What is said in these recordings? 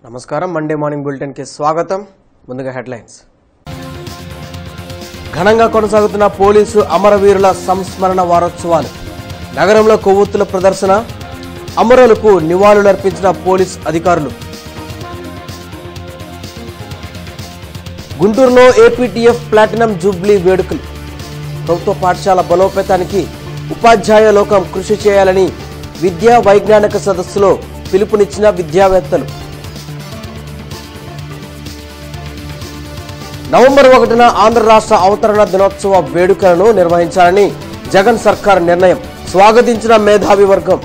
నమస్కారం Monday morning bulletin కి స్వాగతం ముందుగా హెడ్లైన్స్ ఘనంగా కొనసాగుతున్న పోలీసు అమరవీరుల సంస్మరణ వారోత్సవాలు నగరంలో కొవ్వొత్తుల ప్రదర్శన అమరులకు నివాళులర్పించిన పోలీస్ అధికారులు గుంటూరులో ఏపీటీఎఫ్ ప్లాటినం జూబ్లీ వేడుకలు ప్రభుత్వ పాఠశాల బలోపేతానికి ఉపాధ్యాయ లోకం కృషి చేయాలని విద్యా వైజ్ఞానిక సదస్సులో పిలుపునిచ్చిన విద్యావేత్తలు నవంబర్ 1న ఆంధ్ర రాష్ట్ర అవతరణ దినోత్సవ వేడుకలను నిర్వహించాలని జగన్ సర్కార్ నిర్ణయం స్వాగతించిన మేధావి వర్గం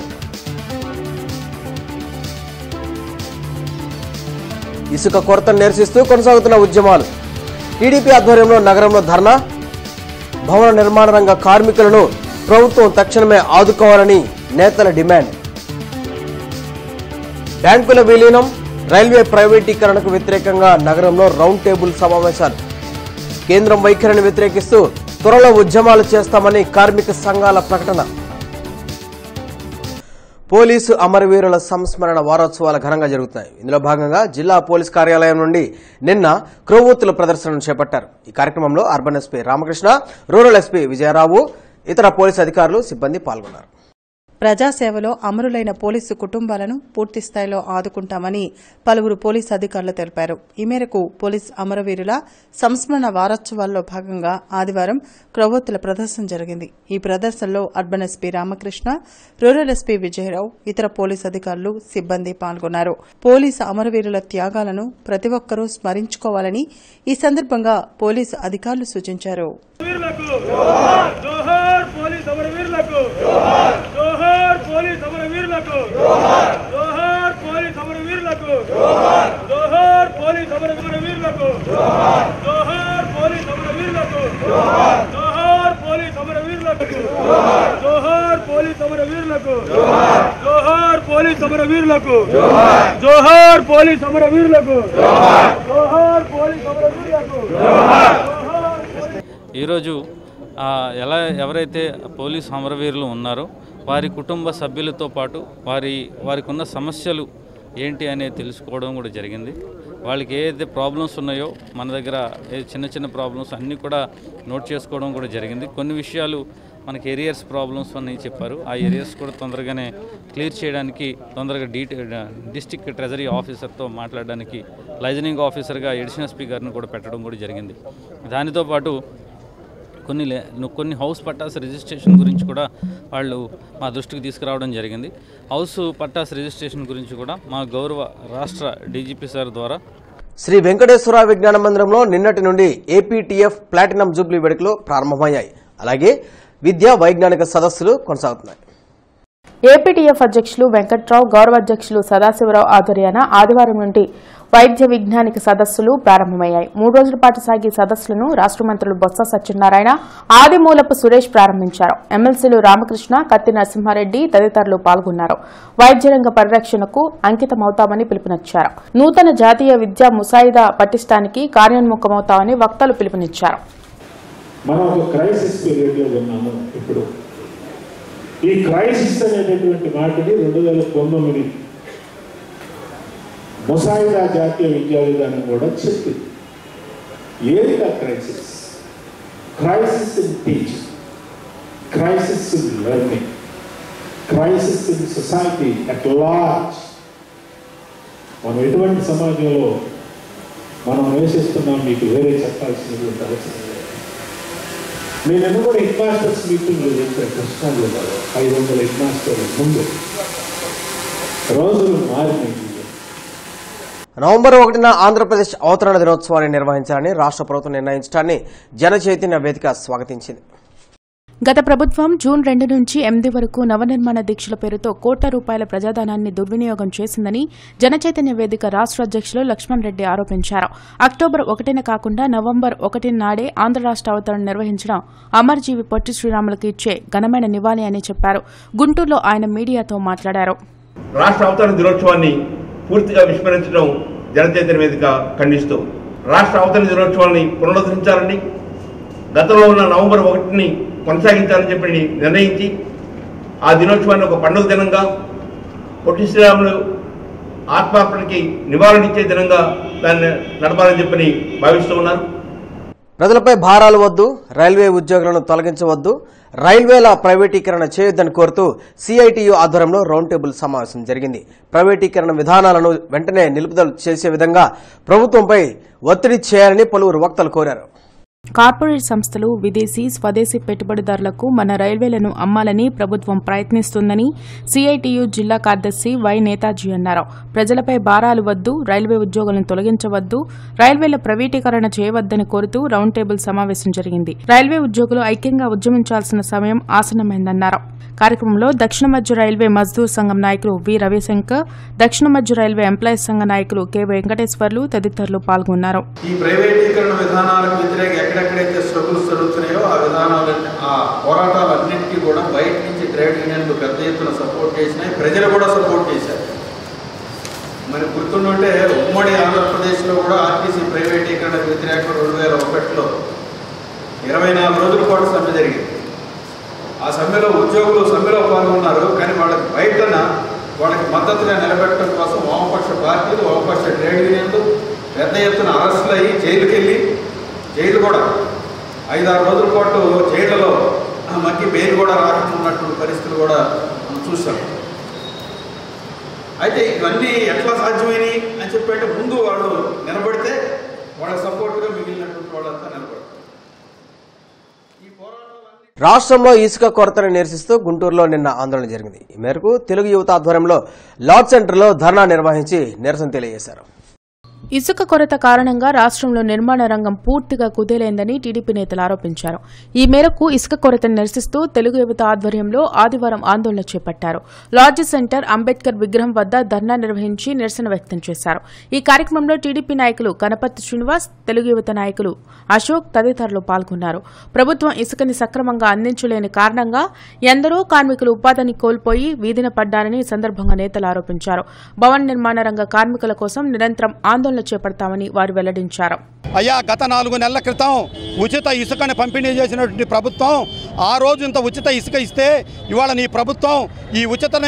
ఇసుక కొరతను నిరసిస్తూ కొనసాగుతున్న ఉద్యమాలు టీడీపీ ఆధ్వర్యంలో నగరంలో ధర్నా భవన నిర్మాణ రంగ కార్మికులను ప్రభుత్వం తక్షణమే ఆదుకోవాలని నేతల డిమాండ్ బ్యాంకుల విలీనం రైల్వే ప్రైవేటీకరణకు వ్యతిరేకంగా నగరంలో రౌండ్ టేబుల్ సమావేశాలు కేంద్రం వైఖరిని వ్యతిరేకిస్తూ త్వరలో ఉద్యమాలు చేస్తామని కార్మిక సంఘాల ప్రకటన పోలీసు అమరవీరుల సంస్మరణ వారోత్సవాలు ఘనంగా జరుగుతున్నాయి. ఇందులో భాగంగా జిల్లా పోలీస్ కార్యాలయం నుండి నిన్న క్రొవ్వొత్తుల ప్రదర్శనను చేపట్టారు. ఈ కార్యక్రమంలో urban SP Ramakrishna, rural SP Vijayarao, ఇతర పోలీసు అధికారులు, సిబ్బంది పాల్గొన్నారు. ప్రజాసేవలో అమరులైన పోలీసు కుటుంబాలను పూర్తిస్థాయిలో ఆదుకుంటామని పలువురు పోలీసు అధికారులు తెలిపారు. ఈ మేరకు పోలీస్ అమరవీరుల సంస్మరణ వారోత్సవాల్లో భాగంగా ఆదివారం క్రొవ్వొత్తుల ప్రదర్శన జరిగింది. ఈ ప్రదర్శనలో urban SP Ramakrishna, rural SP Vijayarao, ఇతర పోలీసు అధికారులు, సిబ్బంది పాల్గొన్నారు. పోలీసు అమరవీరుల త్యాగాలను ప్రతి ఒక్కరూ స్మరించుకోవాలని ఈ సందర్భంగా పోలీసు అధికారులు సూచించారు. ఈరోజు ఎవరైతే పోలీసు అమరవీరులు ఉన్నారో వారి కుటుంబ సభ్యులతో పాటు వారికి ఉన్న సమస్యలు ఏంటి అనేది తెలుసుకోవడం కూడా జరిగింది. వాళ్ళకి ఏదైతే ప్రాబ్లమ్స్ ఉన్నాయో మన దగ్గర చిన్న చిన్న ప్రాబ్లమ్స్ అన్నీ కూడా నోట్ చేసుకోవడం కూడా జరిగింది. కొన్ని విషయాలు మనకి ఏరియాస్ ప్రాబ్లమ్స్ అని చెప్పారు. ఆ ఏరియాస్ కూడా తొందరగానే క్లియర్ చేయడానికి తొందరగా డిస్ట్రిక్ట్ ట్రెజరీ ఆఫీసర్తో మాట్లాడడానికి లైజనింగ్ ఆఫీసర్గా ఎడిషనల్ ఎస్పీ గారిని కూడా పెట్టడం కూడా జరిగింది. దానితో పాటు కొన్ని హౌస్ పట్టాస్ రిజిస్ట్రేషన్ గురించి కూడా వాళ్ళు మా దృష్టికి తీసుకురావడం జరిగింది. హౌస్ పట్టాస్ రిజిస్ట్రేషన్ గురించి కూడా మా గౌరవ రాష్ట్ర డీజీపీ సార్ ద్వారా శ్రీ వెంకటేశ్వర విజ్ఞాన మందిరంలో నిన్నటి నుండి ఏపీటీఎఫ్ ప్లాటినం జూబ్లీ వేడుకలు ప్రారంభమయ్యాయి. అలాగే విద్యా వైజ్ఞానిక సదస్సులు కొనసాగుతున్నాయి. ఏపీటీఎఫ్ అధ్యక్షులు వెంకట్రావు, గౌరవ అధ్యక్షులు సదాశివరావు ఆధ్వర్యాన ఆదివారం నుండి వైద్య విజ్ఞానిక సదస్సులు ప్రారంభమయ్యాయి. 3 రోజుల పాటు సాగే సదస్సులను రాష్ట్ర మంత్రులు బొత్స సత్యనారాయణ, ఆదిమూలపు సురేష్ ప్రారంభించారు. ఎమ్మెల్సీలు రామకృష్ణ, కత్తి నరసింహారెడ్డి తదితరులు పాల్గొన్నారు. వైద్య రంగ పరిరక్షణకు అంకితమవుతామని పిలుపునిచ్చారు. నూతన జాతీయ విద్యా ముసాయిదా పటిష్టానికి కార్యోన్ముఖమవుతామని వక్తలు పిలుపునిచ్చారు. మనం ఒక క్రైసిస్ పీరియడ్లో ఉన్నాము. ఇప్పుడు ఈ క్రైసిస్ అనేటటువంటి మాటని 2019 ముసాయిదా జాతీయ విద్యా విధానం కూడా చెప్పింది. ఏది ఆ crisis? Crisis in teaching, crisis in learning, crisis in society at large. మనం ఎటువంటి సమాజంలో మనం నివసిస్తున్నాం మీకు వేరే చెప్పాల్సినటువంటి అవసరం లేదు. నేను కూడా హెడ్ మాస్టర్స్ మీటింగ్లో చెప్పాను కృష్ణా జిల్లాలో 500 హెడ్ మాస్టర్ల ముందు. రోజులు మారినాయి. నవంబర్ 1న ఆంధ్రప్రదేశ్ అవతరణ దినోత్సవాన్ని నిర్వహించాలని రాష్ట్ర ప్రభుత్వం నిర్ణయించడాన్ని జన చైతన్య వేదిక స్వాగతించింది. గత ప్రభుత్వం జూన్ 2 నుంచి 8 వరకు నవనిర్మాణ దీక్షల పేరుతో కోట్ల రూపాయల ప్రజాధనాన్ని దుర్వినియోగం చేసిందని జనచైతన్య వేదిక రాష్ట్ర అధ్యక్షులు లక్ష్మణ్ రెడ్డి ఆరోపించారు. అక్టోబర్ 1న కాకుండా నవంబర్ 1 నాడే ఆంధ్ర రాష్ట్ర అవతరణ నిర్వహించడం అమరజీవి పొట్టి శ్రీరాములకు ఇచ్చే ఘనమైన నివాళి అని చెప్పారు. గుంటూరులో ఆయన మీడియాతో మాట్లాడారు. రాష్ట్ర అవతరణ దినోత్సవాన్ని పూర్తిగా విస్మరించడం జనచైతన్య వేదిక ఖండిస్తూ రాష్ట్ర అవతరణ దినోత్సవాన్ని పునరుద్ధరించాలని, గతంలో ఉన్న నవంబర్ 1ని కొనసాగించాలని చెప్పి నిర్ణయించి ఆ దినోత్సవాన్ని ఒక పండుగ దినంగా పొట్టి శ్రీరాములు ఆత్మార్పణకి నివారణ ఇచ్చే దినంగా దాన్ని నడపాలని చెప్పని భావిస్తూ ఉన్నారు. ప్రజలపై భారాలు వద్దు, రైల్వే ఉద్యోగులను తొలగించవద్దు, రైల్వేల ప్రైవేటీకరణ చేయొద్దని కోరుతూ సిఐటియు ఆధ్వర్యంలో రౌండ్ టేబుల్ సమావేశం జరిగింది. ప్రైవేటీకరణ విధానాలను వెంటనే నిలుపుదల చేసే విధంగా ప్రభుత్వంపై ఒత్తిడి చేయాలని పలువురు వక్తలు కోరారు. కార్పొరేట్ సంస్థలు విదేశీ స్వదేశీ పెట్టుబడిదారులకు మన రైల్వేలను అమ్మాలని ప్రభుత్వం ప్రయత్నిస్తుందని సిఐటియు జిల్లా కార్యదర్శి వై నేతాజీ అన్నారు. ప్రజలపై భారాలు వద్దు, రైల్వే ఉద్యోగులను తొలగించవద్దు, రైల్వేల ప్రైవేటీకరణ చేయవద్దని కోరుతూ రౌండ్ టేబుల్ సమావేశం జరిగింది. రైల్వే ఉద్యోగులు ఐక్యంగా ఉద్యమించాల్సిన సమయం ఆసన్నమైందన్నారు. కార్యక్రమంలో దక్షిణ మధ్య రైల్వే మజ్దూర్ సంఘం నాయకులు వి రవిశంకర్, దక్షిణ మధ్య రైల్వే ఎంప్లాయీస్ సంఘ నాయకులు కె వెంకటేశ్వర్లు తదితరులు పాల్గొన్నారు. ఈ ప్రైవేటీకరణ విధానాలకు వ్యతిరేకంగా ఎక్కడెక్కడైతే స్ట్రగుల్స్ జరుగుతున్నాయో ఆ విధానాలన్నీ, ఆ పోరాటాలన్నింటికీ కూడా బయట నుంచి ట్రేడ్ యూనియన్లు పెద్ద ఎత్తున సపోర్ట్ చేసినాయి, ప్రజలు కూడా సపోర్ట్ చేశారు. మరి గుర్తుంటే ఉమ్మడి ఆంధ్రప్రదేశ్లో కూడా ఆర్టీసీ ప్రైవేటీకరణ వ్యతిరేకంగా 2001లో 24 రోజుల పాటు సమ్మె జరిగింది. ఆ సమ్మెలో ఉద్యోగులు సమ్మెలో పాల్గొన్నారు. కానీ వాళ్ళకి బయటన వాళ్ళకి మద్దతుగా నిలబెట్టడం కోసం వామపక్ష పార్టీలు, వామపక్ష ట్రేడ్ యూనియన్లు పెద్ద ఎత్తున అరెస్టులు అయ్యి జైలుకి వెళ్ళి, జైలు కూడా 5-6 రోజుల పాటు జైళ్లలో మనకి బెయిల్ కూడా రాకున్నటువంటి పరిస్థితులు కూడా మనం చూసాం. అయితే ఇవన్నీ ఎట్లా సాధ్యమైనవి అని చెప్పంటే ముందు వాళ్ళు నిలబడితే వాళ్ళ సపోర్ట్గా మిగిలినటువంటి వాళ్ళంతా నిలబడతారు. ఈ పోరాటాలు రాష్ట్రంలో ఇసుక కొరతను నిరసిస్తూ గుంటూరులో నిన్న ఆందోళన జరిగింది. ఈ మేరకు తెలుగు యువత ఆధ్వర్యంలో లార్డ్ సెంటర్లో ధర్నా నిర్వహించి నిరసన తెలియజేశారు. ఇసుక కొరత కారణంగా రాష్ట్రంలో నిర్మాణ రంగం పూర్తిగా కుదేలైందని టీడీపీ నేతలు ఆరోపించారు. ఈ మేరకు ఇసుక కొరతను నిరసిస్తూ తెలుగు యువత ఆధ్వర్యంలో ఆదివారం ఆందోళన చేపట్టారు. లార్జ్ సెంటర్ అంబేద్కర్ విగ్రహం వద్ద ధర్నా నిర్వహించి నిరసన వ్యక్తం చేశారు. ఈ కార్యక్రమంలో టీడీపీ నాయకులు కనపర్తి శ్రీనివాస్, తెలుగు యువత నాయకులు అశోక్ తదితరులు పాల్గొన్నారు. ప్రభుత్వం ఇసుకని సక్రమంగా అందించలేని కారణంగా ఎందరో కార్మికులు ఉపాధిని కోల్పోయి వీధిన పడ్డారని ఈ సందర్భంగా నేతలు ఆరోపించారు. భవన నిర్మాణ రంగ కార్మికుల కోసం నిరంతరం ఆందోళన చేపడతామని వారు వెల్లడించారు. అయ్యా, గత 4 నెలల క్రితం ఉచిత ఇసుకని పంపిణీ చేసినటువంటి ప్రభుత్వం ఆ రోజు ఇంత ఉచిత ఇసుక ఇస్తే ఇవాళ నీ ప్రభుత్వం ఈ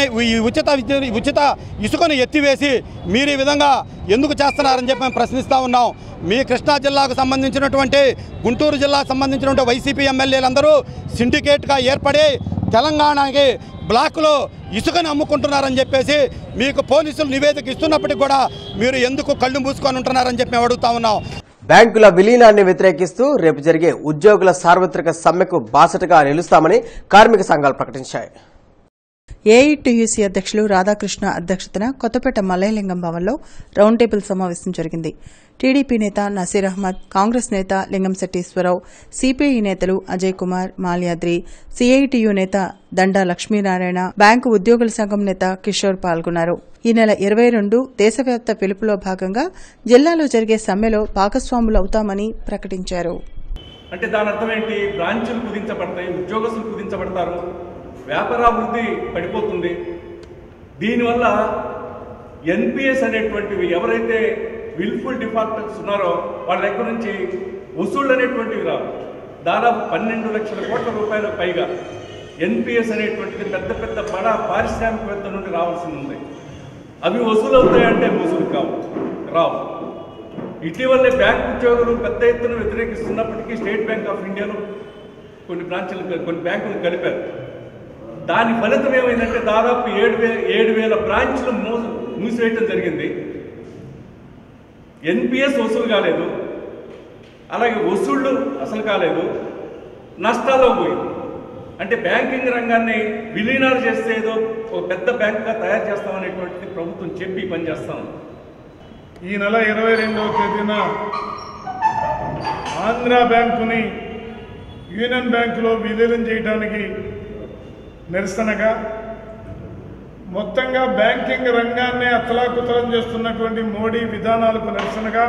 ఉచిత ఇసుకను ఎత్తివేసి మీరు ఈ విధంగా ఎందుకు చేస్తున్నారని చెప్పి మేము ప్రశ్నిస్తూ ఉన్నాం. మీ కృష్ణా జిల్లాకు సంబంధించినటువంటి, గుంటూరు జిల్లాకు సంబంధించినటువంటి వైసీపీ ఎమ్మెల్యేలందరూ సిండికేట్గా ఏర్పడి తెలంగాణకి బ్లాక్లో ఇసుకని అమ్ముకుంటున్నారని చెప్పేసి మీకు పోలీసులు నివేదిక ఇస్తున్నప్పటికీ కూడా మీరు ఎందుకు కళ్ళు మూసుకొని ఉంటున్నారని చెప్పి మేము అడుగుతా ఉన్నాం. బ్యాంకుల విలీనాన్ని వ్యతిరేకిస్తూ రేపు జరిగే ఉద్యోగుల సార్వత్రిక సమ్మెకు బాసటగా నిలుస్తామని కార్మిక సంఘాలు ప్రకటించాయి. ఏఐటీయూసీ అధ్యక్షులు రాధాకృష్ణ అధ్యక్షతన కొత్తపేట మల్లయ్యలింగం భవన్లో రౌండ్ టేబుల్ సమావేశం జరిగింది. టీడీపీ నేత నసీర్ అహ్మద్, కాంగ్రెస్ నేత లింగంశెట్టి ఈశ్వరరావు, సిపిఐ నేతలు అజయ్ కుమార్, మాల్యాద్రి, సిఐటియు నేత దండా లక్ష్మీనారాయణ, బ్యాంకు ఉద్యోగుల సంఘం నేత కిషోర్ పాల్గొన్నారు. ఈ నెల 22 దేశవ్యాప్త పిలుపులో భాగంగా జిల్లాలో జరిగే సమ్మెలో భాగస్వాములవుతామని ప్రకటించారు. అంటే దాని అర్థం ఏంటి? బ్రాంచులు కుదించబడతాయి, ఉద్యోగస్తులు కుదించబడతారు, వ్యాపారాభివృద్ధి పడిపోతుంది. దీనివల్ల ఎన్పిఎస్ అనేటువంటివి ఎవరైతే విల్ఫుల్ డిఫాల్టర్స్ ఉన్నారో వాళ్ళ దగ్గర నుంచి వసూళ్ళు అనేటువంటివి రావు. దాదాపు 12 లక్షల కోట్ల రూపాయల పైగా ఎన్పిఎస్ అనేటువంటిది పెద్ద పెద్ద బడా పారిశ్రామికవేత్త నుండి రావాల్సి ఉంది. అవి వసూలు అవుతాయంటే వసూలు రావు. ఇటీవలే బ్యాంక్ ఉద్యోగులు పెద్ద ఎత్తున వ్యతిరేకిస్తున్నప్పటికీ స్టేట్ బ్యాంక్ ఆఫ్ ఇండియాలో కొన్ని బ్యాంకులు కలిపారు. దాని ఫలితం ఏమైందంటే దాదాపు 7,000 బ్రాంచ్లు మూసివేయటం జరిగింది. ఎన్పిఎస్ వసూలు కాలేదు, అలాగే వసూళ్లు అసలు కాలేదు, నష్టాల్లో పోయింది. అంటే బ్యాంకింగ్ రంగాన్ని విలీనాలు చేస్తే ఏదో ఒక పెద్ద బ్యాంకుగా తయారు చేస్తామనేటువంటిది ప్రభుత్వం చెప్పి పనిచేస్తాం. ఈ నెల 22వ తేదీన ఆంధ్ర బ్యాంకుని యూనియన్ బ్యాంకులో విలీనం చేయడానికి నిరసనగా, మొత్తంగా బ్యాంకింగ్ రంగాన్ని అతలాకుతలం చేస్తున్నటువంటి మోడీ విధానాలకు నిరసనగా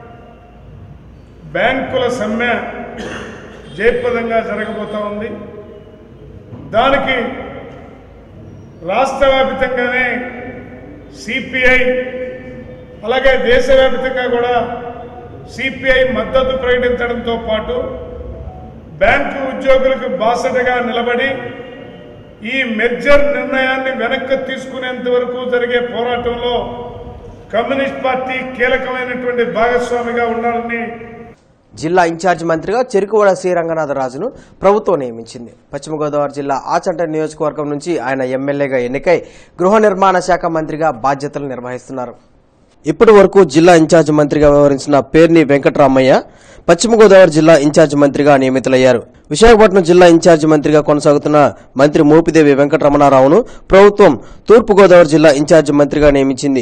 బ్యాంకుల సమ్మె జయప్రదంగా జరగబోతా ఉంది. దానికి రాష్ట్ర వ్యాప్తంగానే సిపిఐ అలాగే దేశవ్యాప్తంగా కూడా సిపిఐ మద్దతు ప్రకటించడంతో పాటు బ్యాంకు ఉద్యోగులకు బాసటగా నిలబడి ఈ మెర్జర్ నిర్ణయాన్ని వెనక్కి తీసుకునేంత వరకు జరిగే పోరాటంలో కమ్యూనిస్ట్ పార్టీ కీలకమైనటువంటి భాగస్వామిగా ఉండాలని జిల్లా ఇన్ఛార్జ్ మంత్రిగా చెరుకువాడ శ్రీ రంగనాథరాజును ప్రభుత్వం నియమించింది. పశ్చిమ గోదావరి జిల్లా ఆచంట నియోజకవర్గం నుంచి ఆయన ఎమ్మెల్యేగా ఎన్నికై గృహ నిర్మాణ శాఖ మంత్రిగా బాధ్యతలు నిర్వహిస్తున్నారు. ఇప్పటి వరకు జిల్లా ఇన్ఛార్జ్ మంత్రిగా వ్యవహరించిన పేర్ని వెంకటరామయ్య పశ్చిమ గోదావరి జిల్లా ఇన్ఛార్జ్ మంత్రిగా నియమితులయ్యారు. విశాఖపట్నం జిల్లా ఇన్ఛార్జ్ మంత్రిగా కొనసాగుతున్న మంత్రి మోపిదేవి వెంకటరమణారావును ప్రభుత్వం తూర్పు గోదావరి జిల్లా ఇన్ఛార్జ్ మంత్రిగా నియమించింది.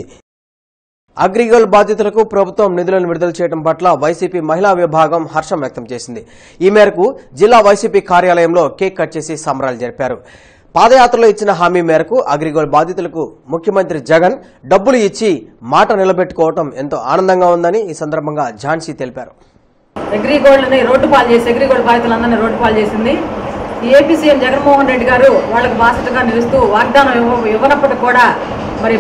అగ్రిగోల్డ్ బాధితులకు ప్రభుత్వం నిధులను విడుదల చేయడం పట్ల వైసీపీ మహిళా విభాగం హర్షం వ్యక్తం చేసింది. ఈ మేరకు జిల్లా వైసీపీ కార్యాలయంలో కేక్ కట్ చేసి సంబరాలు జరిపారు. పాదయాత్రలో ఇచ్చిన హామీ మేరకు అగ్రిగోల్డ్ బాధితులకు ముఖ్యమంత్రి జగన్ డబ్బులు ఇచ్చి మాట నిలబెట్టుకోవడం ఎంతో ఆనందంగా ఉందని ఈ సందర్భంగా ఝాన్సీ తెలిపారు. అగ్రిగోల్డ్ని రోడ్డు పాలు చేసి అగ్రిగోల్డ్ బాధితులందరినీ రోడ్డు పాలు చేసింది. ఈ ఏపీ సీఎం జగన్మోహన్ రెడ్డి గారు వాళ్ళకి బాసటగా నిలుస్తూ వాగ్దానం ఇవ్వనప్పటికీ కూడా మరి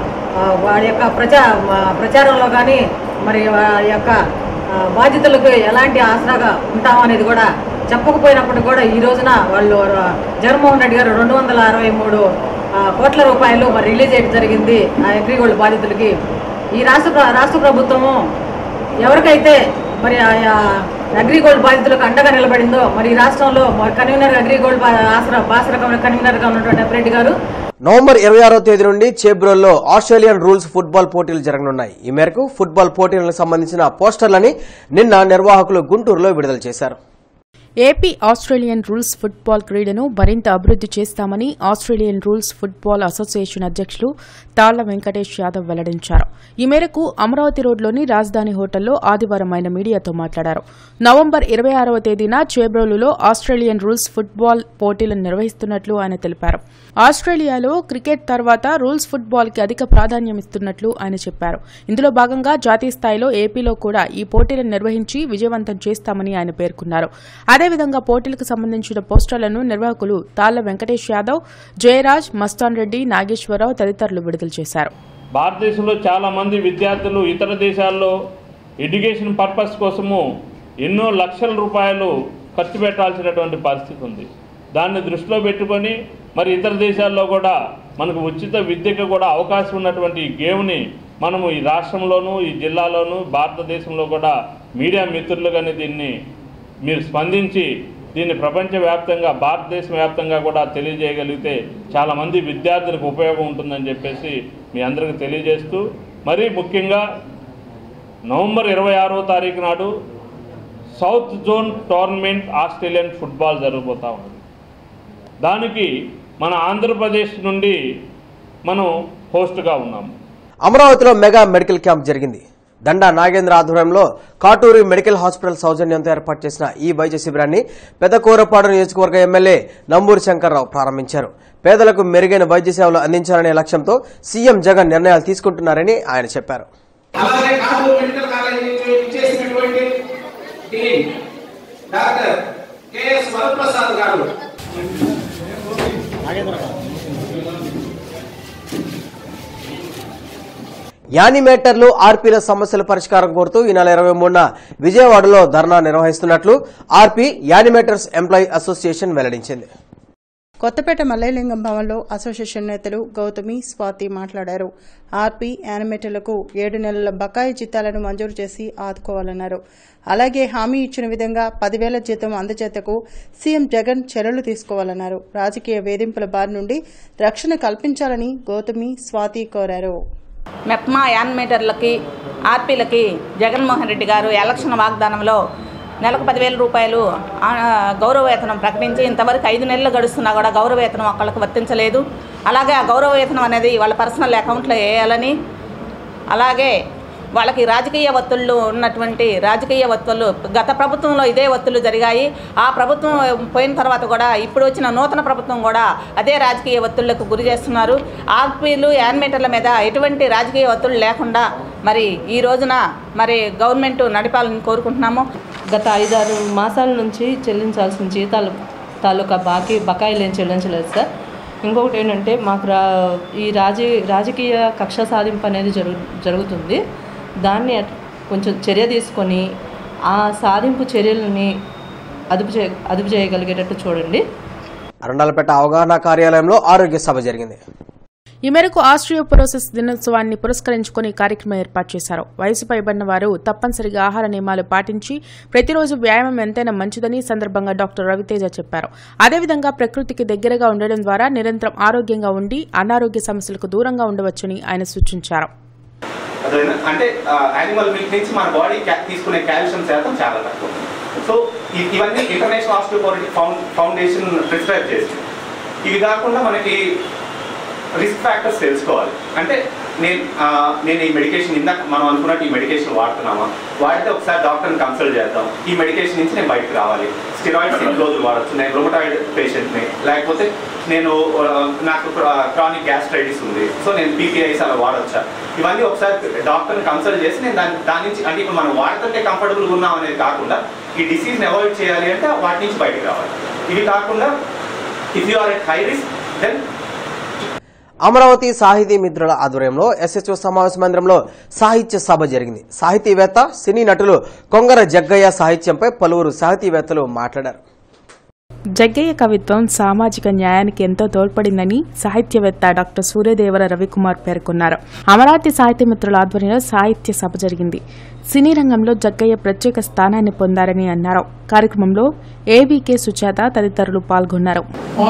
వాడి యొక్క ప్రచారంలో కానీ మరి వాడి యొక్క బాధ్యతలకు ఎలాంటి ఆసరాగా ఉంటామనేది కూడా చెప్పకపోయినప్పుడు కూడా ఈ రోజున వాళ్ళు జగన్మోహన్ రెడ్డి గారు 263 కోట్ల రూపాయలు మరి రిలీజ్ చేయడం జరిగింది ఆ అగ్రిగోల్డ్ బాధితులకి. ఈ రాష్ట్ర ప్రభుత్వము ఎవరికైతే మరి అగ్రిగోల్డ్ బాధితులకు అండగా నిలబడిందో మరి ఈ రాష్ట్రంలో కన్వీనర్ అగ్రిగోల్డ్ బాసర కన్వీనర్గా ఉన్నటువంటి అప్రెడ్డి గారు నవంబర్ 26వ తేదీ నుండి చేబ్రోల్లో ఆస్ట్రేలియన్ రూల్స్ ఫుట్బాల్ పోటీలు జరగనున్నాయి. ఈ మేరకు ఫుట్బాల్ పోటీలకు సంబంధించిన పోస్టర్లని నిన్న నిర్వాహకులు గుంటూరులో విడుదల చేశారు. ఏపీ ఆస్ట్రేలియన్ రూల్స్ ఫుట్బాల్ క్రీడను మరింత అభివృద్ది చేస్తామని ఆస్ట్రేలియన్ రూల్స్ ఫుట్బాల్ అసోసియేషన్ అధ్యక్షులు తాళ్ల వెంకటేష్ యాదవ్ వెల్లడించారు. ఈ మేరకు అమరావతి రోడ్లోని రాజధాని హోటల్లో ఆదివారం ఆయన మీడియాతో మాట్లాడారు. నవంబర్ 26వ తేదీన చేబ్రోలులో ఆస్ట్రేలియన్ రూల్స్ ఫుట్బాల్ పోటీలను నిర్వహిస్తున్నట్లు ఆయన తెలిపారు. ఆస్ట్రేలియాలో క్రికెట్ తర్వాత రూల్స్ ఫుట్బాల్ కి అధిక ప్రాధాన్యం ఇస్తున్నట్లు ఆయన చెప్పారు. ఇందులో భాగంగా జాతీయ స్థాయిలో ఏపీలో కూడా ఈ పోటీలను నిర్వహించి విజయవంతం చేస్తామని ఆయన పేర్కొన్నారు. అదేవిధంగా పోటీలకు సంబంధించిన పోస్టర్లను నిర్వాహకులు తాళ్ల వెంకటేష్ యాదవ్, జయరాజ్, మస్తాన్ రెడ్డి, నాగేశ్వరరావు తదితరులు విడుదల చేశారు. భారతదేశంలో చాలా మంది విద్యార్థులు ఇతర దేశాల్లో ఎడ్యుకేషన్ పర్పస్ కోసము ఎన్నో లక్షల రూపాయలు ఖర్చు పెట్టాల్సినటువంటి పరిస్థితి ఉంది. దాన్ని దృష్టిలో పెట్టుకొని మరి ఇతర దేశాల్లో కూడా మనకు ఉచిత విద్యకు కూడా అవకాశం ఉన్నటువంటి ఈ గేమ్ని మనము ఈ రాష్ట్రంలోనూ ఈ జిల్లాలోనూ భారతదేశంలో కూడా మీడియా మిత్రులుగానే దీన్ని మీరు స్పందించి దీన్ని ప్రపంచవ్యాప్తంగా భారతదేశ వ్యాప్తంగా కూడా తెలియజేయగలిగితే చాలామంది విద్యార్థులకు ఉపయోగం ఉంటుందని చెప్పేసి మీ అందరికీ తెలియజేస్తూ మరీ ముఖ్యంగా నవంబర్ 26వ తారీఖు నాడు south zone tournament Australian football జరగబోతూ ఉంది. దానికి మన ఆంధ్రప్రదేశ్ నుండి మనం హోస్ట్గా ఉన్నాము. అమరావతిలో మెగా మెడికల్ క్యాంప్ జరిగింది. దండా నాగేంద్ర ఆధ్వర్యంలో కాటూరి మెడికల్ హాస్పిటల్ సౌజన్యంతో ఏర్పాటు చేసిన ఈ వైద్య శిబిరాన్ని పెదకూరపాడు నియోజకవర్గ ఎమ్మెల్యే నంబూరి శంకర్రావు ప్రారంభించారు. పేదలకు మెరుగైన వైద్య సేవలు అందించాలనే లక్ష్యంతో సీఎం జగన్ నిర్ణయాలు తీసుకుంటున్నారని ఆయన చెప్పారు. యానిమేటర్లు ఆర్పీల సమస్యల పరిష్కారం కోరుతూ ఈ నెల 23న విజయవాడలో ధర్నా నిర్వహిస్తున్నట్లు ఆర్పీ యానిమేటర్స్ ఎంప్లాయీ అసోసియేషన్ వెల్లడించింది. కొత్తపేట మల్లయ్యలింగం భవన్లో అసోసియేషన్ నేతలు గౌతమి, స్వాతి మాట్లాడారు. ఆర్పీ యానిమేటర్లకు 7 నెలల బకాయి జీతాలను మంజూరు చేసి ఆదుకోవాలన్నారు. అలాగే హామీ ఇచ్చిన విధంగా 10,000 జీతం అందజేతకు సీఎం జగన్ చర్యలు తీసుకోవాలన్నారు. రాజకీయ వేధింపుల బారి నుండి రక్షణ కల్పించాలని గౌతమి, స్వాతి కోరారు. మెప్మా యానిమేటర్లకి ఆర్పీలకి జగన్మోహన్ రెడ్డి గారు ఎలక్షన్ వాగ్దానంలో నెలకు 10,000 రూపాయలు గౌరవ వేతనం ప్రకటించి ఇంతవరకు 5 నెలలు గడుస్తున్నా కూడా గౌరవ వేతనం ఒక్కళ్ళకి వర్తించలేదు. అలాగే ఆ గౌరవ వేతనం అనేది వాళ్ళ పర్సనల్ అకౌంట్లో వేయాలని, అలాగే వాళ్ళకి రాజకీయ ఒత్తిళ్ళు ఉన్నటువంటి రాజకీయ ఒత్తిళ్ళు గత ప్రభుత్వంలో ఇదే ఒత్తిళ్ళు జరిగాయి. ఆ ప్రభుత్వం పోయిన తర్వాత కూడా ఇప్పుడు వచ్చిన నూతన ప్రభుత్వం కూడా అదే రాజకీయ ఒత్తిళ్లకు గురి చేస్తున్నారు. ఆర్పీలు యానిమేటర్ల మీద ఎటువంటి రాజకీయ ఒత్తిళ్ళు లేకుండా మరి ఈ రోజున మరి గవర్నమెంట్ నడిపాలని కోరుకుంటున్నాము. గత 5-6 మాసాల నుంచి చెల్లించాల్సిన జీతాలు తాలూకా బకాయిలు ఏం చెల్లించలేదు సార్. ఇంకొకటి ఏంటంటే మాకు ఈ రాజకీయ కక్ష సాధింపు అనేది జరుగుతుంది. దాన్ని కొంచెం చర్య తీసుకొని ఆ సాధింపు చర్యలని అదుపు చేయగలిగేటట్టు చూడండి. అరండాలపేట అవగాహన కార్యాలయంలో ఆరోగ్య సభ జరిగింది. ఈ మేరకు ఆస్ట్రియోపోరోసిస్ దినోత్సవాన్ని పురస్కరించుకుని కార్యక్రమం ఏర్పాటు చేశారు. వయసు పైబడిన వారు తప్పనిసరిగా ఆహార నియమాలు పాటించి ప్రతిరోజు వ్యాయామం ఎంతైనా మంచిదని సందర్భంగా డాక్టర్ రవితేజ చెప్పారు. అదేవిధంగా ప్రకృతికి దగ్గరగా ఉండడం ద్వారా నిరంతరం ఆరోగ్యంగా ఉండి అనారోగ్య సమస్యలకు దూరంగా ఉండవచ్చని ఆయన సూచించారు. అంటే యానిమల్ మిల్క్ నుంచి మన బాడీ తీసుకునే కాల్షియం శాతం చాలా తక్కువ. సో ఇవన్నీ ఇంటర్నేషనల్ ఆస్టియోపోరోటిక్ ఫౌండేషన్ ప్రిస్క్రైబ్ చేసింది. ఇవి కాకుండా మనకి రిస్క్ ఫ్యాక్టర్స్ తెలుసుకోవాలి. అంటే నేను ఈ మెడికేషన్ ఇందాక మనం అనుకున్నట్టు ఈ మెడికేషన్ వాడుతున్నామా, వాడితే ఒకసారి డాక్టర్ని కన్సల్ట్ చేద్దాం. ఈ మెడికేషన్ నుంచి నేను బయటకు రావాలి. స్టెరాయిడ్స్ ఎన్ని రోజులు వాడచ్చు, నేను రొమటాయిడ్ పేషెంట్ని, లేకపోతే నాకు క్రానిక్ గ్యాస్ట్రైటిస్ ఉంది, సో నేను పీపీఐస్ అలా వాడచ్చా, ఇవన్నీ ఒకసారి డాక్టర్ని కన్సల్ట్ చేసి నేను దాని నుంచి అంటే ఇప్పుడు మనం వాడుతుంటే కంఫర్టబుల్గా ఉన్నాం అనేది కాకుండా ఈ డిసీజ్ని అవాయిడ్ చేయాలి అంటే వాటి నుంచి బయటకు రావాలి. ఇవి కాకుండా if you are at high risk then Amaravati సాహితీ మిత్రుల ఆధ్వర్యంలో ఎస్హెచ్ఓ సమావేశ మందిరంలో సాహిత్య సభ జరిగింది. సాహితీవేత్త, సినీ నటులు కొంగర జగ్గయ్య సాహిత్యంపై పలువురు సాహితీవేత్తలు మాట్లాడారు. జగ్గయ్య కవిత్వం సామాజిక న్యాయానికి ఎంతో తోడ్పడిందని సాహిత్యవేత్త డాక్టర్ సూర్యదేవర రవికుమార్ పేర్కొన్నారు. అమరావతి సాహితీ మిత్రుల ఆధ్వర్యంలో సాహిత్య సభ జరిగింది. సినీ రంగంలో జగ్గయ్య ప్రత్యేక స్థానాన్ని పొందారని అన్నారు. కార్యక్రమంలో ఏబీకే సుజాత తదితరులు పాల్గొన్నారు.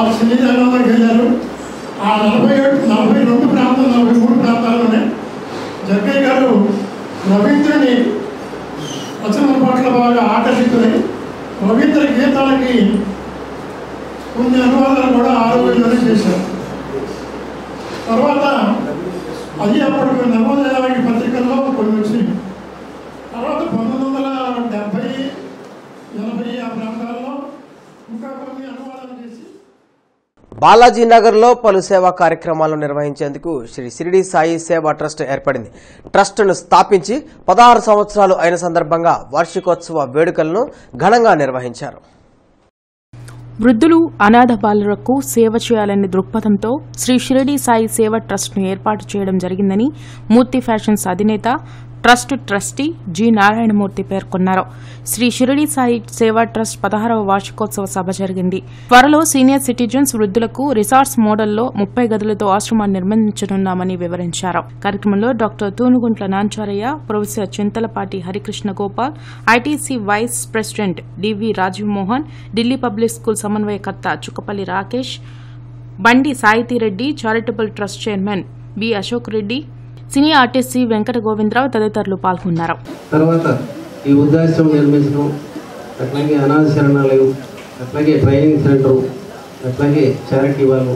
ఆ 42 ప్రాంతాలు 43 ప్రాంతాల్లోనే జగ్గయ్య గారు రవీంద్రుని వచనం పట్ల బాగా ఆకర్షితులై రవీంద్ర గీతాలకి కొన్ని అనువాదాలు కూడా ఆరోగ్యంలోనే చేశారు. తర్వాత అది అప్పటికి నవోదయ పత్రికల్లో కొన్ని వచ్చినాయి. తర్వాత 1970, 80 ఆ ప్రాంతాల్లో ఇంకా కొన్ని అనువాదాలు చేసి బాలాజీ నగర్లో పలు సేవా కార్యక్రమాలు నిర్వహించేందుకు శ్రీ షిరిడి సాయి సేవా ట్రస్ట్ ఏర్పడింది. ట్రస్టును స్థాపించి 16 సంవత్సరాలు అయిన సందర్భంగా వార్షికోత్సవ వేడుకలను ఘనంగా నిర్వహించారు. వృద్ధులు, అనాథ బాలులకు సేవ చేయాలనే దృక్పథంతో శ్రీ షిరిడి సాయి సేవా ట్రస్ట్ను ఏర్పాటు చేయడం జరిగిందని మూర్తి ఫ్యాషన్స్ అధినేత, ట్రస్ట్ ట్రస్టీ జి నారాయణమూర్తి పేర్కొన్నారు. శ్రీ షిరిడి సాయి సేవా ట్రస్ట్ 16వ వార్షికోత్సవ సభ జరిగింది. త్వరలో సీనియర్ సిటిజన్స్, వృద్ధులకు రిసార్ట్స్ మోడల్లో 30 గదులతో ఆశ్రమాన్ని నిర్మించనున్నామని వివరించారు. కార్యక్రమంలో doctor Tunuguntla Nancharaiah, professor Chintalapati Harikrishna Gopal, ITC vice president D V Rajeev Mohan, Delhi public school సమన్వయకర్త Chukkapalli Rakesh, Bandi Saitireddy, charitable trust chairman B Ashok Reddy, cine artist C Venkata Govindarao తదితరులు పాల్గొన్నారు. తర్వాత ఈ వృద్ధాశ్రమం నిర్మించడం, అట్లాగే అనాథ శరణాలయం, అట్లాగే ట్రైనింగ్ సెంటరు, అట్లాగే చారిటీ వాళ్ళు,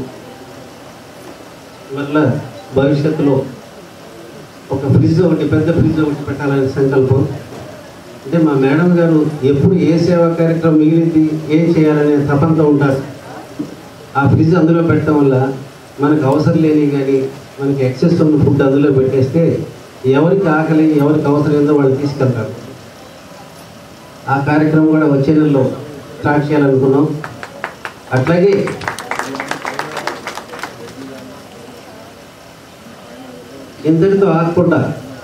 మళ్ళా భవిష్యత్తులో ఒక ఫ్రిడ్జ్ ఒకటి, పెద్ద ఫ్రిడ్జ్ ఒకటి పెట్టాలనే సంకల్పం. అంటే మా మేడం గారు ఎప్పుడు ఏ సేవా కార్యక్రమం మిగిలింది, ఏం చేయాలనే తపంతో ఉంటారు. ఆ ఫ్రిడ్జ్ అందులో పెట్టడం వల్ల మనకు అవసరం లేని కానీ మనకి ఎక్సెస్ ఉన్న ఫుడ్ అందులో పెట్టేస్తే ఎవరికి ఆకలి, ఎవరికి అవసరం ఏందో వాళ్ళు తీసుకెళ్తారు. ఆ కార్యక్రమం కూడా వచ్చే నెలలో స్టార్ట్ చేయాలనుకున్నాం. అట్లాగే ఇంతటితో ఆగకుండా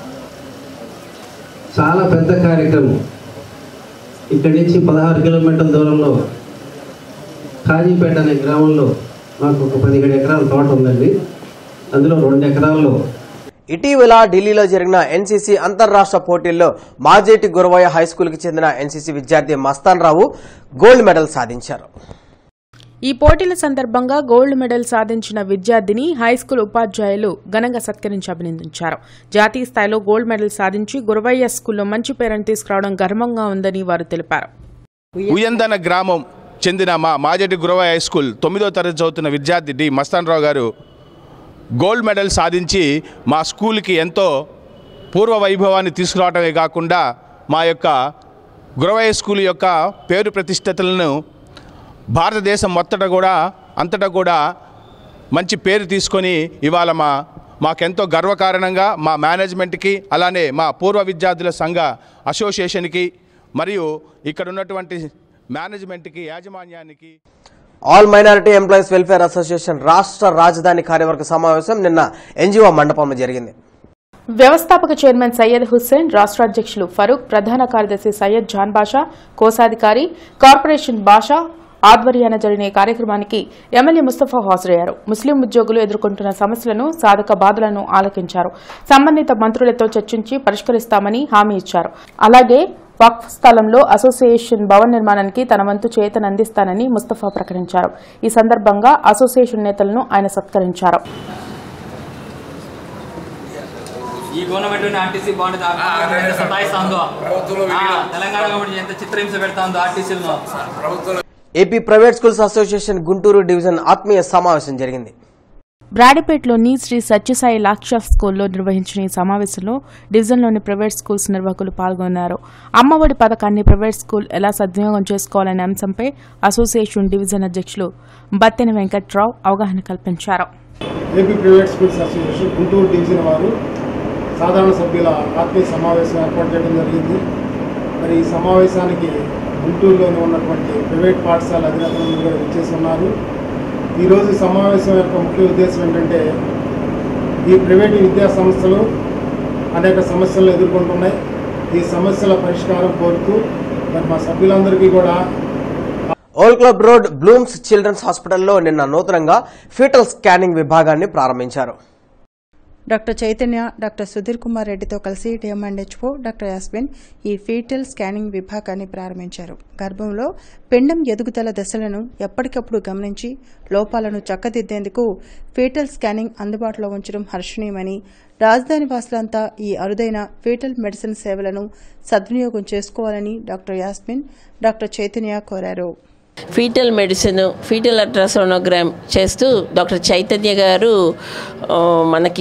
చాలా పెద్ద కార్యక్రమం ఇక్కడి నుంచి 16 కిలోమీటర్ల దూరంలో కాజీపేట అనే గ్రామంలో మాకు ఒక 17 ఎకరాల తోట ఉందండి. అందులో 2 ఎకరాల్లో ఇటీవల ఢిల్లీలో జరిగిన ఎన్సీసీ అంతర్రాష్ట్ర పోటీల్లో మాజేటి గురవయ్య హైస్కూల్కి చెందిన ఎన్సీసీ విద్యార్థి మస్తాన్ రావు గోల్డ్ మెడల్ సాధించారు. ఈ పోటీల సందర్భంగా గోల్డ్ మెడల్ సాధించిన విద్యార్థిని హైస్కూల్ ఉపాధ్యాయులు ఘనంగా సత్కరించి అభినందించారు. జాతీయ స్థాయిలో గోల్డ్ మెడల్ సాధించి గురవయ్య స్కూల్లో మంచి పేరును తీసుకురావడం గర్వంగా ఉందని వారు తెలిపారు. ఉయందన గ్రామం చెందిన మా మాజేటి గురవయ్య హై స్కూల్ 9వ తరగతి చదువుతున్న విద్యార్థి డి మస్తాన్ రావు గారు గోల్డ్ మెడల్ సాధించి మా స్కూల్కి ఎంతో పూర్వ వైభవాన్ని తీసుకురావడమే కాకుండా మా యొక్క గురవయ్య స్కూల్ యొక్క పేరు ప్రతిష్టతలను భారతదేశం అంతటా కూడా మంచి పేరు తీసుకొని ఇవాళ మాకెంతో గర్వకారణంగా మా మేనేజ్మెంట్కి, అలానే మా పూర్వ విద్యార్థుల సంఘ అసోసియేషన్కి, మరియు ఇక్కడ ఉన్నటువంటి మేనేజ్మెంట్కి, యాజమాన్యానికి. All minority employees welfare association రాష్ట్ర రాజధాని కార్యవర్గ సమావేశం నిన్న ఎన్జీఓ మండపంలో జరిగింది. వ్యవస్థాపక చైర్మన్ సయ్యద్ హుస్సేన్, రాష్ట్ర అధ్యక్షులు ఫరూక్, ప్రధాన కార్యదర్శి సయ్యద్ జాన్ బాషా, కోశాధికారి కార్పొరేషన్ బాషా, ఆధ్వర్యాన జరిగిన ఈ కార్యక్రమానికి ఎమ్మెల్యే ముస్తఫా హాజరయ్యారు. ముస్లిం ఉద్యోగులు ఎదుర్కొంటున్న సమస్యలను, సాధక బాధలను ఆలకించారు. సంబంధిత మంత్రులతో చర్చించి పరిష్కరిస్తామని హామీ ఇచ్చారు. అలాగే వక్ఫ్ స్థలంలో అసోసియేషన్ భవన నిర్మాణానికి తన వంతు చేతనందిస్తానని ముస్తఫా ప్రకటించారు. ఈ సందర్భంగా అసోసియేషన్ నేతలను ఆయన సత్కరించారు. ఈ గవర్నమెంట్ ఆర్టీసీ బాండ్ సతాయిస్తుందో తెలంగాణ గవర్నమెంట్ ఎంత చిత్రహింస పెడతాందో ఆర్టీసీలో. AP private schools association Guntur division ఆత్మీయ సమావేశం జరిగింది. బ్రాడిపేటలోని శ్రీ సత్యసాయి లాక్ష స్కూల్లో నిర్వహించిన ఈ సమావేశంలో డివిజన్లోని ప్రైవేట్ స్కూల్స్ నిర్వాహకులు పాల్గొన్నారు. అమ్మఒడి పథకాన్ని ప్రైవేట్ స్కూల్ ఎలా సద్వినియోగం చేసుకోవాలనే అంశంపై అసోసియేషన్ డివిజన్ అధ్యక్షులు బత్తెన వెంకట్రావు అవగాహన కల్పించారు. AP private schools association Guntur division వారు సాధారణ సభ్యుల ఆత్మీయ సమావేశం ఏర్పాటు చేయడం జరిగింది. మరి ఈ సమావేశానికి గుంటూరులోని ఉన్నటువంటి ప్రైవేట్ పాఠశాల అధినేతలందరూ కూడా విచ్చేసి ఉన్నారు. ఈరోజు సమావేశం యొక్క ముఖ్య ఉద్దేశం ఏంటంటే, ఈ ప్రైవేటు విద్యా సంస్థలు అనేక సమస్యలను ఎదుర్కొంటున్నాయి. ఈ సమస్యల పరిష్కారం కోరుతూ మరి మా సభ్యులందరికీ కూడా old club road Blooms children's హాస్పిటల్లో నిన్న నూతనంగా ఫీటల్ స్కానింగ్ విభాగాన్ని ప్రారంభించారు. డాక్టర్ చైతన్య, డాక్టర్ సుధీర్ కుమార్ రెడ్డితో కలిసి డిఎంఎండ్హెచ్ఓ డాక్టర్ యాస్మిన్ ఈ ఫీటల్ స్కానింగ్ విభాగాన్ని ప్రారంభించారు. గర్భంలో పిండం ఎదుగుదల దశలను ఎప్పటికప్పుడు గమనించి లోపాలను చక్కదిద్దేందుకు ఫీటల్ స్కానింగ్ అందుబాటులో ఉంచడం హర్షణీయమని, రాజధాని వాసులంతా ఈ అరుదైన ఫీటల్ మెడిసిన్ సేవలను సద్వినియోగం చేసుకోవాలని డాక్టర్ యాస్మిన్, డాక్టర్ చైతన్య కోరారు. ఫీటల్ మెడిసిన్, ఫీటల్ అల్ట్రాసోనోగ్రామ్ చేస్తూ డాక్టర్ చైతన్య గారు మనకి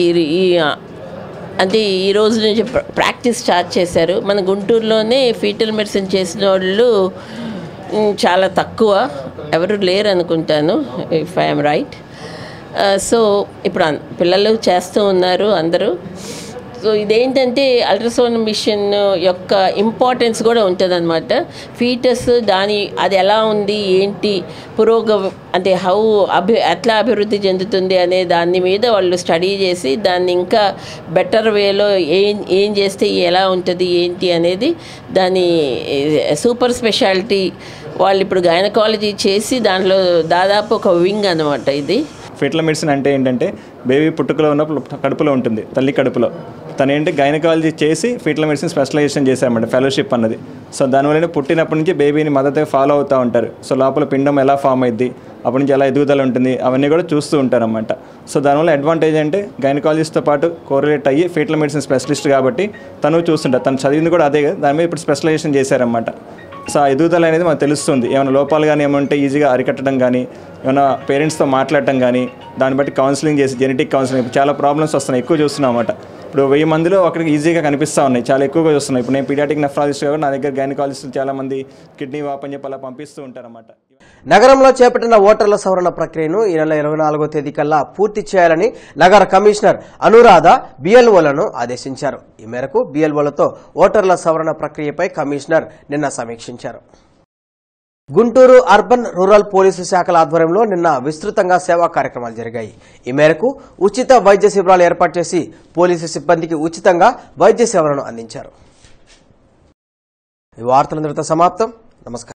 అంటే ఈ రోజు నుంచి ప్రాక్టీస్ స్టార్ట్ చేశారు. మన గుంటూరులోనే ఫీటల్ మెడిసిన్ చేసిన వాళ్ళు చాలా తక్కువ, ఎవరు లేరు అనుకుంటాను, ఇఫ్ ఐఎమ్ రైట్. సో ఇప్పుడు పిల్లలు చేస్తూ ఉన్నారు అందరూ. సో ఇదేంటంటే అల్ట్రాసౌండ్ మిషన్ యొక్క ఇంపార్టెన్స్ కూడా ఉంటుందన్నమాట. ఫీటస్ అది ఎలా ఉంది, ఏంటి అంటే ఎట్లా అభివృద్ధి చెందుతుంది అనే దాని మీద వాళ్ళు స్టడీ చేసి దాన్ని ఇంకా బెటర్ వేలో ఏం చేస్తే ఎలా ఉంటుంది ఏంటి అనేది దాని సూపర్ స్పెషాలిటీ వాళ్ళు ఇప్పుడు గైనకాలజీ చేసి దాంట్లో దాదాపు ఒక వింగ్ అనమాట ఇది. ఫీటల్ మెడిసిన్ అంటే ఏంటంటే బేబీ పుట్టుకలో ఉన్నప్పుడు కడుపులో ఉంటుంది, తల్లి కడుపులో. తనేంటి గైనకాలజీ చేసి ఫీటల్ మెడిసిన్ స్పెషలైజేషన్ చేశారన్నమాట, ఫెలోషిప్ అన్నది. సో దానివల్ల పుట్టినప్పటి నుంచి బేబీని మదర్తో ఫాలో అవుతూ ఉంటారు. సో లోపల పిండం ఎలా ఫామ్ అయింది, అప్పటి నుంచి ఎలా ఎదుగుదల ఉంటుంది, అవన్నీ కూడా చూస్తూ ఉంటారన్నమాట. సో దానివల్ల అడ్వాంటేజ్ అంటే గైనకాలజిస్ట్తో పాటు కోరిలేట్ అయ్యి ఫీటల్ మెడిసిన్ స్పెషలిస్ట్ కాబట్టి తను చూస్తుంటారు. తను చదివింది కూడా అదే కదా, దాని మీద ఇప్పుడు స్పెషలైజేషన్ చేశారన్నమాట. సో ఆ ఎదుగుదల అనేది మనకు తెలుస్తుంది. ఏమైనా లోపాలు కానీ ఏమంటే ఈజీగా అరికట్టడం కానీ, ఏమైనా పేరెంట్స్తో మాట్లాడటం కానీ, దాన్ని బట్టి కౌన్సిలింగ్ చేసి జెనెటిక్ కౌన్సిలింగ్ ఇప్పుడు చాలా ప్రాబ్లమ్స్ వస్తున్నాయి, ఎక్కువ చూస్తున్నాం అన్నమాట. ఇప్పుడు 1000 మందిలో ఒకరికి ఈజీగా కనిపిస్తూ ఉన్నాయి, చాలా ఎక్కువగా చూస్తున్నాయి. ఇప్పుడు నేను పీడియాటిక్ నెఫ్రాలజిస్ట్ కాబట్టి నా దగ్గర గైనకాలజిస్టులు చాలామంది కిడ్నీ వాపని చెప్పి అలా పంపిస్తూ ఉంటారన్నమాట. నగరంలో చేపట్టిన ఓటర్ల సవరణ ప్రక్రియను ఈ నెల 24వ తేదీ కల్లా పూర్తి చేయాలని నగర కమిషనర్ అనురాధ బిఎల్ఓలను ఆదేశించారు. ఈ మేరకు బిఎల్ఓలతో ఓటర్ల సవరణ ప్రక్రియపై కమిషనర్ నిన్న సమీక్షించారు. గుంటూరు అర్బన్ రూరల్ పోలీసు శాఖల ఆధ్వర్యంలో నిన్న విస్తృతంగా సేవా కార్యక్రమాలు జరిగాయి. ఈ మేరకు ఉచిత వైద్య శిబిరాలు ఏర్పాటు చేసి పోలీసు సిబ్బందికి ఉచితంగా వైద్య సేవలను అందించారు. ఈ వార్తలందరితో సమాప్తం. నమస్కారం.